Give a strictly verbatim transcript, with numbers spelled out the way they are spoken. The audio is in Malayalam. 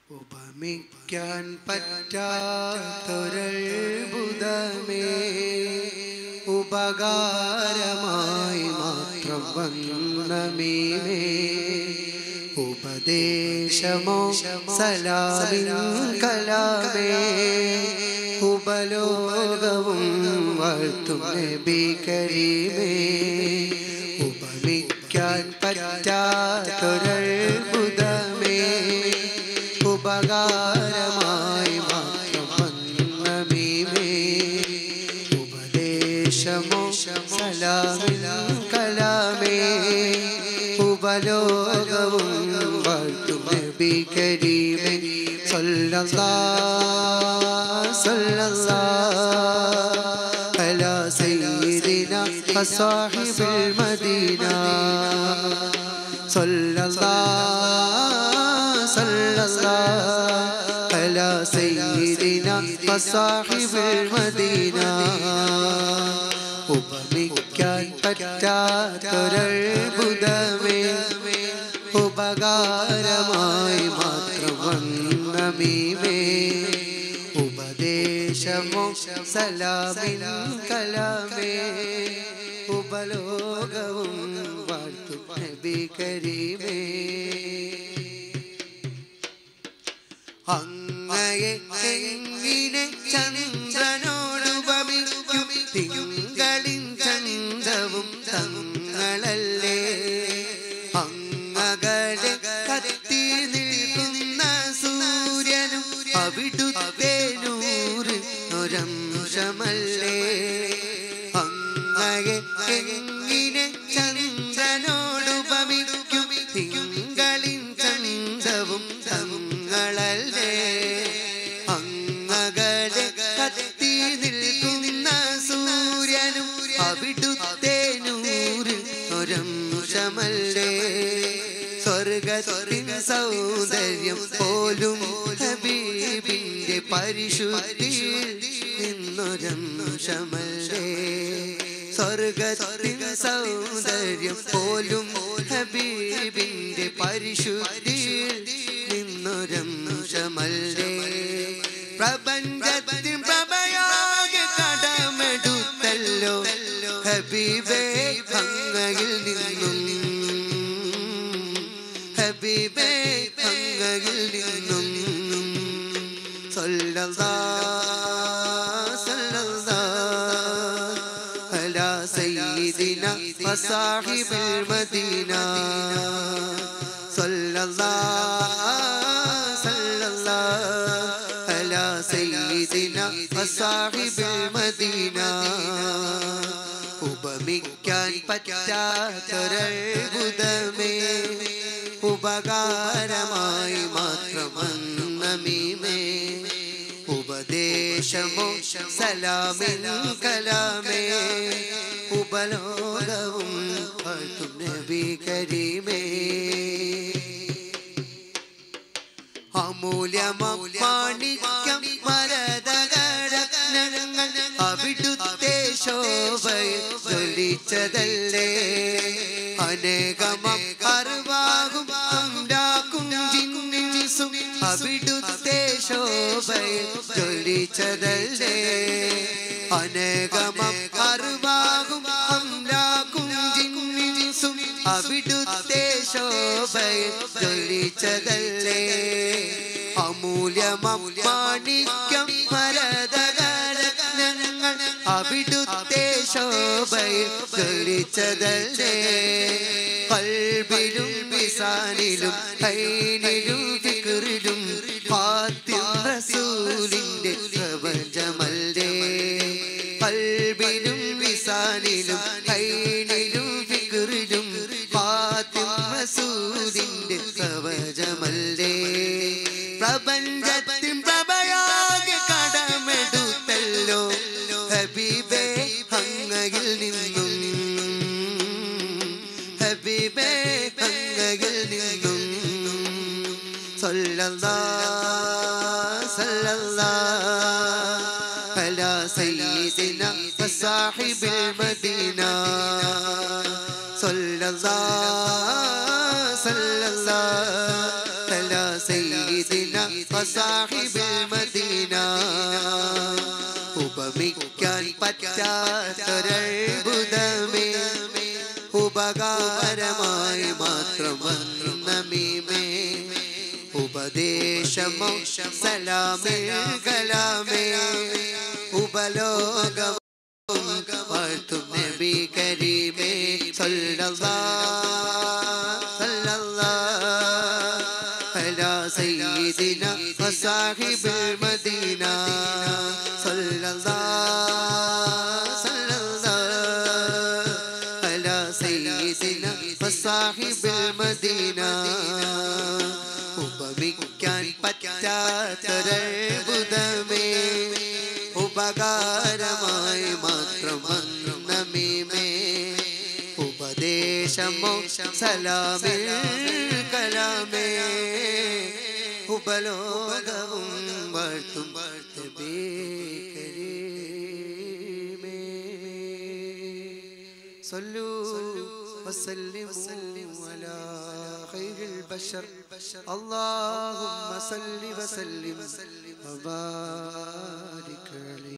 ഉപമിക്കാൻ പറ്റാത്തൊരത്ഭുതമേ ഉപകാരമായി മാത്രം വന്ന മീമേ ഉപദേശമോ സലാമിൻ കലാമേ ഉപലോകവും വാഴ്ത്തും നബി കരീമേ ഉപമിക്കാൻ പറ്റാത്തൊരത്ഭുതമേ ഉപകാരമായി മാത്രം വന്ന മീമേ ഉപദേശമോ സലാമിൻ കലാമേ ഉപലോകവും വാഴ്ത്തും നബി കരീമേ സല്ലല്ലാഹു സല്ലല്ലാഹു അലാ സയ്യിദിനാ വസാഹിബിൽ മദീന സല്ലല്ലാഹു സല്ലല്ലാഹു അലാ സയ്യിദിനാ വസാഹിബിൽ മദീന ഉപമിക്കാൻ പറ്റാത്തൊരത്ഭുതമേ ഉപകാരമായി മാത്രം വന്ന മീമേ ഉപദേശമോ സലാമിൻ കലാമേ ഉപലോകവും വാഴ്ത്തും നബി കരീമേ അങ്ങയെ എങ്ങനെ ചന്ദ്രനോടുപമിക്കും തിങ്കളിൻ ചന്തവും തങ്ങളല്ലേ അങ്ങകളെ കത്തി നിൽക്കുന്ന സൂര്യനും അവിടുത്തെ നൂറ് ഒരംശമല്ലേ അങ്ങയെ എങ്ങനെ ചന്ദ്രനോടുപമിക്കും തിങ്കളിൻ ചന്തവും തങ്ങളല്ലേ അങ്ങകളെ കത്തി നിൽക്കുന്ന സൂര്യനും അവിടുത്തെ നൂറ് ഒരംശമല്ലേ സ്വർഗത്തിൻ സൗന്ദര്യം പോലും ഹബീബിന്റെ പരിശുദ്ധിയിൽ നിന്നൊരംശമല്ലേ സ്വർഗത്തിൻ സൗന്ദര്യം പോലും ഹബീബിന്റെ പരിശുദ്ധിയിൽ നിന്നൊരംശമല്ലേ പ്രപഞ്ചത്തിൻ പ്രഭയാകെ കടമെടുത്തല്ലോ ഹബീബേ അങ്ങയിൽ നിന്നും ഹബീബേ അങ്ങയിൽ നിന്നും സല്ലല്ലാഹു സല്ലല്ലാഹു അലാ സയ്യിദിനാ വസാഹിബിൽ മദീന സല്ലല്ലാഹു സല്ലല്ലാഹു അലാ സയ്യിദിനാ വസാഹിബിൽ മദീന ഉപമിക്കാൻ പറ്റാത്തൊരത്ഭുതമേ ഉപകാരമായി മാത്രം വന്ന മീമേ ഉപദേശമോ സലാമിൻ കലാമേ ഉപലോകവും വാഴ്ത്തും നബി കരീമേ അമൂല്യമാണിക്യം മരതകരത്നങ്ങൾ അവിടുത്തെ ശോഭയിൽ ജ്വലിച്ചതല്ലേ അനേകമം അറിവാകും അംരാക്കും ജിന്നിസും അവിടുത്തെ ശോഭയിൽ ജ്വലിച്ചതല്ലേ അനേകമം അറിവാകും അംരാക്കും ജിന്നിസും അവിടുത്തെ ശോഭയിൽ ജ്വലിച്ചതല്ലേ അമൂല്യമാണിക്യം മരതകരത്നങ്ങൾ അവിടുത്തെ ശോഭയിൽ ജ്വലിച്ചതല്ലേ ഖൽബിലും ലിസാനിലും ഐനിലും ഫിക്റിലും ഫാത്തിം റസൂലിന്റെ പ്രപഞ്ചമല്ലേ ഖൽബിലും ലിസാനിലും ഐനിലും ഫിക്റിലും ഫാത്തിം റസൂലിന്റെ പ്രപഞ്ചമല്ലേ പ്രപഞ്ചത്തിൻ പ്രഭയാകെ കടമെടുത്തല്ലോ ഹബീബേ അങ്ങയിൽ നിന്നും ഹബീബേ അങ്ങയിൽ നിന്നും സല്ലല്ലാഹു സല്ലല്ലാഹു അലാ സയ്യിദിനാ വസാഹിബിൽ മദീന സല്ലല്ലാഹു സല്ലല്ലാഹു അലാ സയ്യിദിനാ وصاحب المدينة ഉപമിക്കാൻ പറ്റാത്തൊരത്ഭുതമേ ഉപകാരമായി മാത്രം വന്ന മീമേ ഉപദേശമോ സലാമേ കലാമേ ഉപലോകം വാഴ്ത്തും നബി കരീമേ സല്ലല്ലാഹു സല്ലല്ലാഹു അലാ സയ്യിദിന വസാഹിബിൽ മദീന സല്ലല്ലാഹു സല്ലല്ലാഹു അലാ സയ്യിദിന വസാഹിബിൽ മദീന ഉപമിക്കാൻ പറ്റാത്തൊരത്ഭുതമേ ഉപകാരമായി മാത്രം വന്ന മീമേ ഉപദേശമോ സലാമേ കലാമേ ഉപലോകവും വാഴ്ത്തും നബി കരീമേ സല്ലു വസല്ലിമു അലാ ഖൈറിൽ ബശർ അല്ലാഹുമ്മ സല്ലി വസല്ലിം വബാരിക്